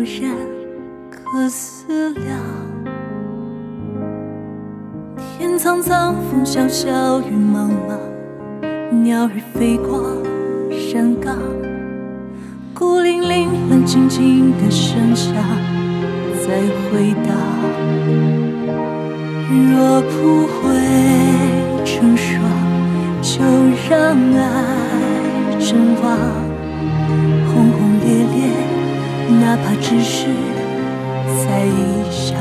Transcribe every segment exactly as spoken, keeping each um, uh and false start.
人可思量。天苍苍，风萧萧，雨茫茫，鸟儿飞过山岗，孤零零，冷静静的声响在回荡。若不会成双，就让爱阵亡。轰轰烈烈，哪怕只是在一场。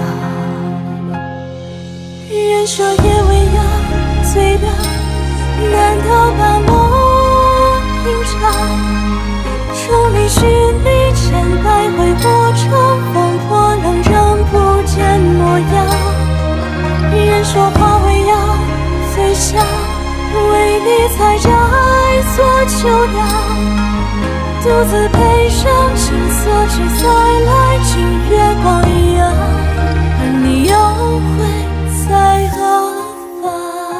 人说夜未央，最凉，难道把梦品尝？众里寻你千百回，我乘风破浪，仍不见模样。人说花未央，最香，为你采摘做秋酿，独自配上青涩菊，再来尽月光一样。而你又会在何方？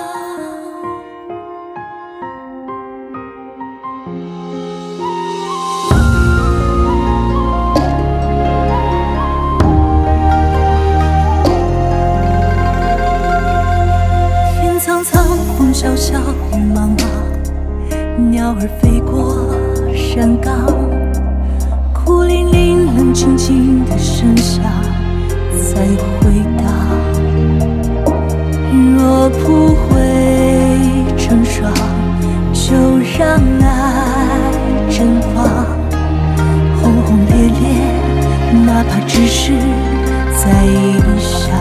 天苍苍，风萧萧，雨茫茫，鸟儿飞过山岗，孤零零，冷清清的声响在回荡。若不会成双，就让爱阵亡。轰轰烈烈，哪怕只是在一场。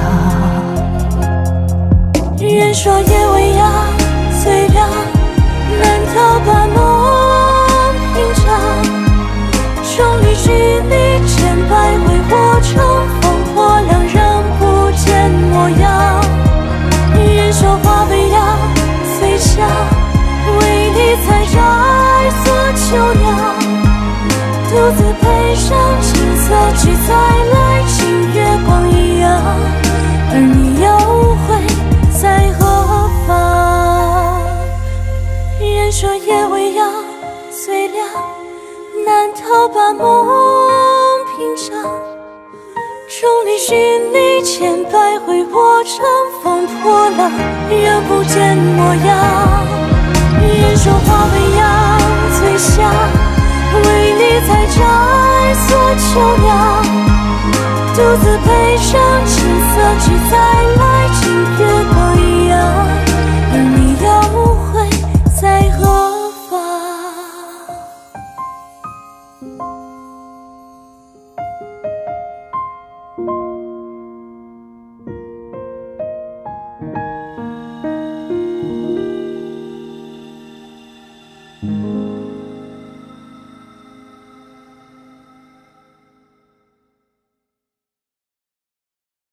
人说夜未央，最凉，难道把梦品尝？众里寻你千百回，我乘风破浪，仍不见模样。人说花未央，最香，为你采摘做秋酿，独自配上青涩菊，再来尽月光一样。而你又会在何方？人说夜未央，最凉，难道把梦品尝？众里寻你千百回，我乘风破浪，仍不见模样。人说花未央，最香，为你采摘